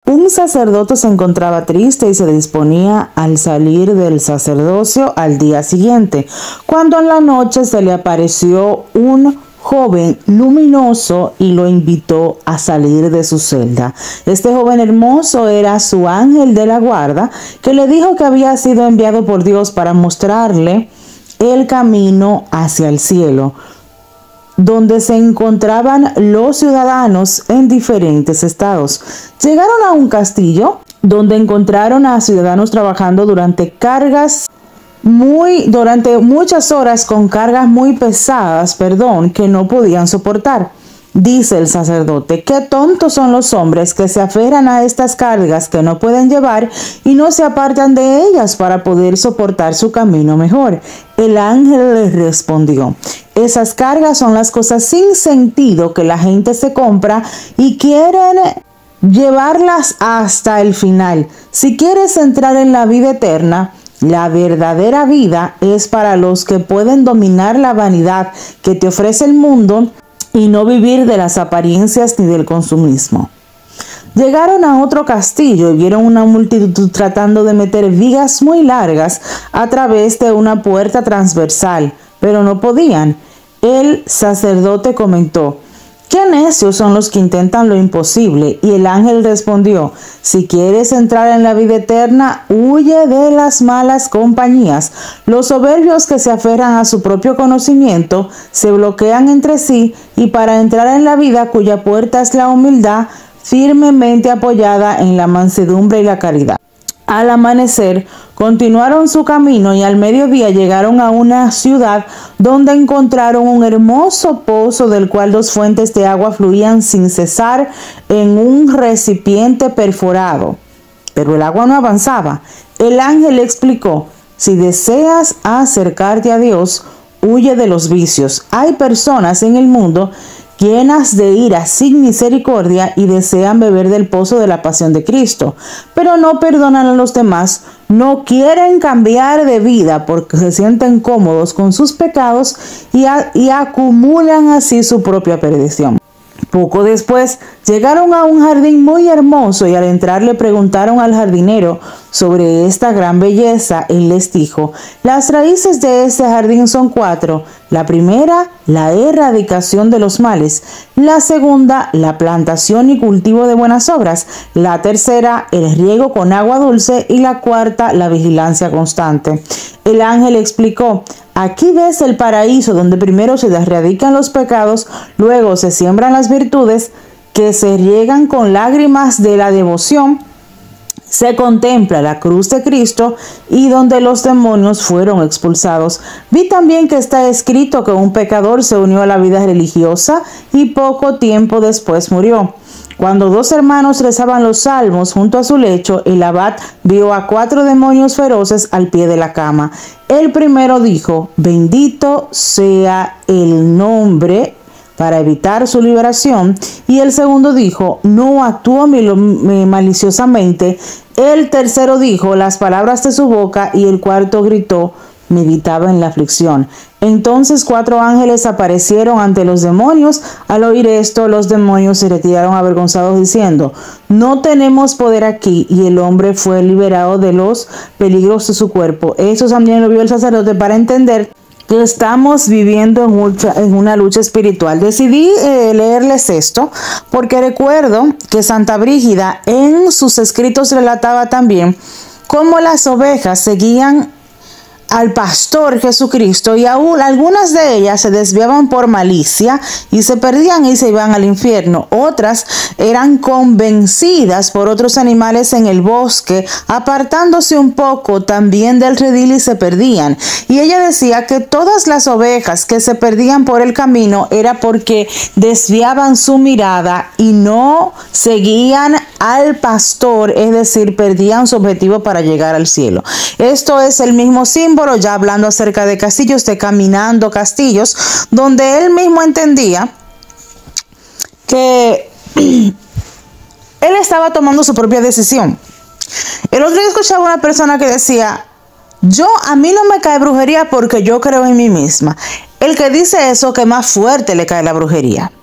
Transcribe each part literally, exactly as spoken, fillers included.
Un sacerdote se encontraba triste y se disponía al salir del sacerdocio al día siguiente, cuando en la noche se le apareció un joven luminoso y lo invitó a salir de su celda. Este joven hermoso era su ángel de la guarda, que le dijo que había sido enviado por Dios para mostrarle el camino hacia el cielo, donde se encontraban los ciudadanos en diferentes estados. Llegaron a un castillo donde encontraron a ciudadanos trabajando durante cargas muy durante muchas horas con cargas muy pesadas, perdón, que no podían soportar. Dice el sacerdote: qué tontos son los hombres que se aferran a estas cargas que no pueden llevar y no se apartan de ellas para poder soportar su camino mejor. El ángel les respondió: esas cargas son las cosas sin sentido que la gente se compra y quieren llevarlas hasta el final. Si quieres entrar en la vida eterna, la verdadera vida es para los que pueden dominar la vanidad que te ofrece el mundo y no vivir de las apariencias ni del consumismo. Llegaron a otro castillo y vieron una multitud tratando de meter vigas muy largas a través de una puerta transversal, pero no podían. El sacerdote comentó: ¡qué necios son los que intentan lo imposible! Y el ángel respondió: si quieres entrar en la vida eterna, huye de las malas compañías. Los soberbios que se aferran a su propio conocimiento se bloquean entre sí, y para entrar en la vida cuya puerta es la humildad, firmemente apoyada en la mansedumbre y la caridad. Al amanecer, continuaron su camino y al mediodía llegaron a una ciudad donde encontraron un hermoso pozo del cual dos fuentes de agua fluían sin cesar en un recipiente perforado. Pero el agua no avanzaba. El ángel le explicó: si deseas acercarte a Dios, huye de los vicios. Hay personas en el mundo llenas de ira sin misericordia y desean beber del pozo de la pasión de Cristo, pero no perdonan a los demás, no quieren cambiar de vida porque se sienten cómodos con sus pecados y, a, y acumulan así su propia perdición. Poco después llegaron a un jardín muy hermoso y al entrar le preguntaron al jardinero sobre esta gran belleza. Él les dijo: las raíces de este jardín son cuatro. La primera, la erradicación de los males. La segunda, la plantación y cultivo de buenas obras. La tercera, el riego con agua dulce. Y la cuarta, la vigilancia constante. El ángel explicó: aquí ves el paraíso donde primero se erradican los pecados, luego se siembran las virtudes que se riegan con lágrimas de la devoción, se contempla la cruz de Cristo y donde los demonios fueron expulsados. Vi también que está escrito que un pecador se unió a la vida religiosa y poco tiempo después murió. Cuando dos hermanos rezaban los salmos junto a su lecho, el abad vio a cuatro demonios feroces al pie de la cama. El primero dijo: bendito sea el nombre, para evitar su liberación, y el segundo dijo: no actuó maliciosamente. El tercero dijo las palabras de su boca, y el cuarto gritó: meditaba en la aflicción. Entonces cuatro ángeles aparecieron ante los demonios. Al oír esto, los demonios se retiraron avergonzados diciendo: no tenemos poder aquí. Y el hombre fue liberado de los peligros de su cuerpo. Esto también lo vio el sacerdote para entender que estamos viviendo en, mucha, en una lucha espiritual. Decidí eh, leerles esto porque recuerdo que Santa Brígida en sus escritos relataba también cómo las ovejas seguían al pastor Jesucristo y aún algunas de ellas se desviaban por malicia y se perdían y se iban al infierno. Otras eran convencidas por otros animales en el bosque, apartándose un poco también del redil y se perdían. Y ella decía que todas las ovejas que se perdían por el camino era porque desviaban su mirada y no seguían al pastor, es decir, perdían su objetivo para llegar al cielo. Esto es el mismo símbolo, ya hablando acerca de castillos, de Caminando Castillos, donde él mismo entendía que él estaba tomando su propia decisión. El otro día escuchaba una persona que decía: yo, a mí no me cae brujería porque yo creo en mí misma. El que dice eso, que más fuerte le cae la brujería.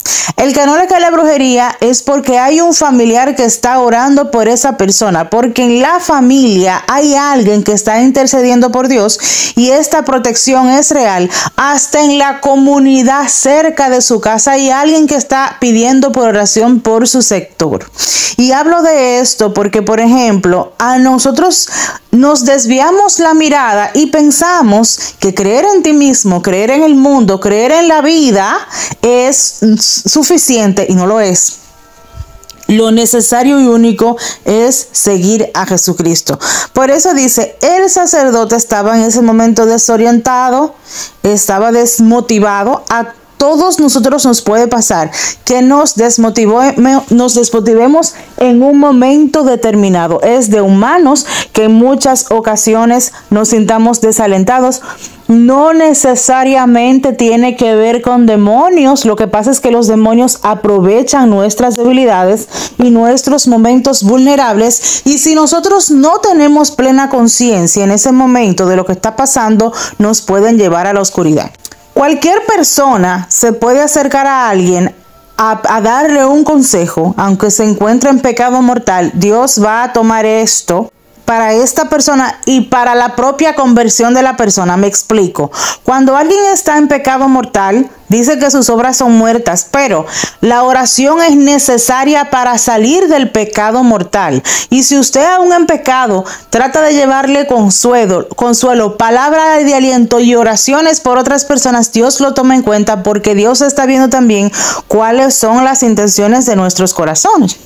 El que no le cae la brujería es porque hay un familiar que está orando por esa persona, porque en la familia hay alguien que está intercediendo por Dios y esta protección es real. Hasta en la comunidad cerca de su casa hay alguien que está pidiendo por oración por su sector. Y hablo de esto porque, por ejemplo, a nosotros nos desviamos la mirada y pensamos que creer en ti mismo, creer en el mundo, creer en la vida es suficiente y no lo es. Lo necesario y único es seguir a Jesucristo. Por eso dice, el sacerdote estaba en ese momento desorientado, estaba desmotivado. A todos nosotros nos puede pasar que nos desmotivó, nos desmotivemos en un momento determinado. Es de humanos que en muchas ocasiones nos sintamos desalentados. No necesariamente tiene que ver con demonios. Lo que pasa es que los demonios aprovechan nuestras debilidades y nuestros momentos vulnerables. Y si nosotros no tenemos plena conciencia en ese momento de lo que está pasando, nos pueden llevar a la oscuridad. Cualquier persona se puede acercar a alguien a, a darle un consejo, aunque se encuentre en pecado mortal. Dios va a tomar esto para esta persona y para la propia conversión de la persona. Me explico. Cuando alguien está en pecado mortal, dice que sus obras son muertas, pero la oración es necesaria para salir del pecado mortal. Y si usted aún en pecado trata de llevarle consuelo, consuelo, palabra de aliento y oraciones por otras personas, Dios lo toma en cuenta porque Dios está viendo también cuáles son las intenciones de nuestros corazones.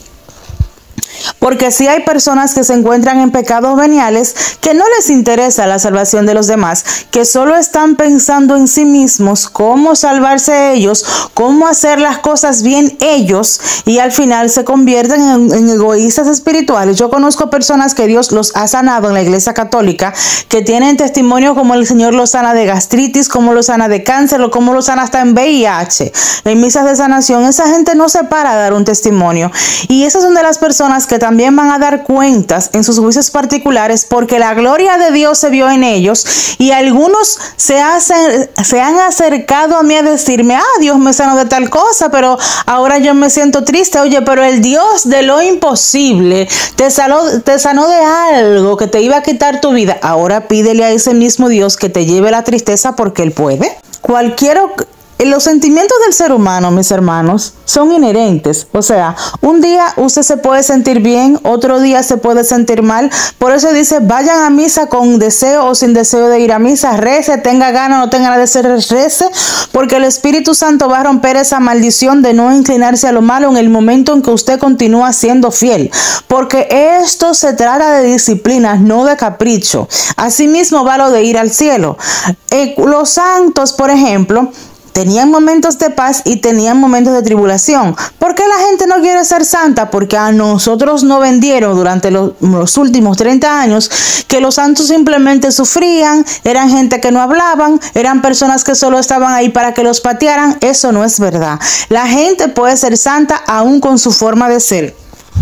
Porque sí hay personas que se encuentran en pecados veniales que no les interesa la salvación de los demás, que solo están pensando en sí mismos, cómo salvarse ellos, cómo hacer las cosas bien ellos, y al final se convierten en, en egoístas espirituales. Yo conozco personas que Dios los ha sanado en la Iglesia Católica, que tienen testimonio como el Señor los sana de gastritis, como los sana de cáncer, o como los sana hasta en V I H, en misas de sanación. Esa gente no se para a dar un testimonio, y esas son de las personas que también van a dar cuentas en sus juicios particulares, porque la gloria de Dios se vio en ellos, y algunos se, hacen, se han acercado a mí a decirme, ah, Dios me sanó de tal cosa, pero ahora yo me siento triste. Oye, pero el Dios de lo imposible te sanó, te sanó de algo que te iba a quitar tu vida. Ahora pídele a ese mismo Dios que te lleve la tristeza, porque Él puede. Cualquier Los sentimientos del ser humano, mis hermanos, son inherentes. O sea, un día usted se puede sentir bien, otro día se puede sentir mal. Por eso dice, vayan a misa con deseo o sin deseo de ir a misa. Rece, tenga ganas o no tenga ganas de ser, rece, porque el Espíritu Santo va a romper esa maldición de no inclinarse a lo malo en el momento en que usted continúa siendo fiel. Porque esto se trata de disciplina, no de capricho. Asimismo va lo de ir al cielo. Eh, los santos, por ejemplo, tenían momentos de paz y tenían momentos de tribulación. ¿Por qué la gente no quiere ser santa? Porque a nosotros nos vendieron durante los, los últimos treinta años que los santos simplemente sufrían, eran gente que no hablaban, eran personas que solo estaban ahí para que los patearan. Eso no es verdad. La gente puede ser santa aún con su forma de ser.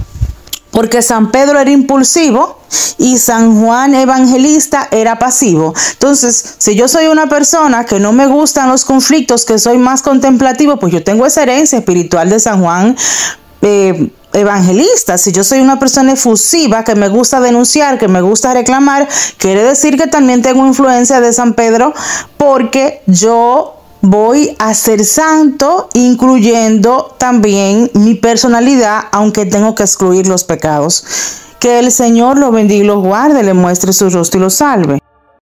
Porque San Pedro era impulsivo y San Juan Evangelista era pasivo. Entonces, si yo soy una persona que no me gustan los conflictos, que soy más contemplativo, pues yo tengo esa herencia espiritual de San Juan eh, Evangelista. Si yo soy una persona efusiva, que me gusta denunciar, que me gusta reclamar, quiere decir que también tengo influencia de San Pedro, porque yo voy a ser santo, incluyendo también mi personalidad, aunque tengo que excluir los pecados. Que el Señor lo bendiga y lo guarde, le muestre su rostro y lo salve.